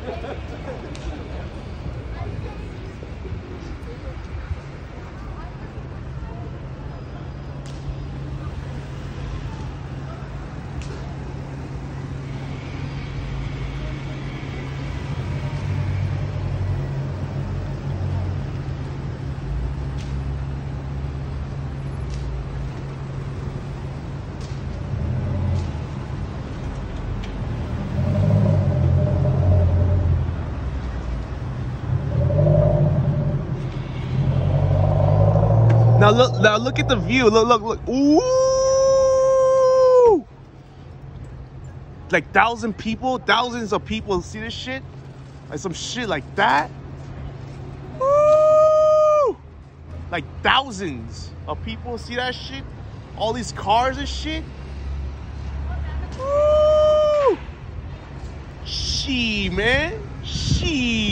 Now look at the view. Look. Ooh! Like thousands of people see this shit. Like some shit like that. Ooh! Like thousands of people see that shit. All these cars and shit. Ooh! Shee, man. Shee.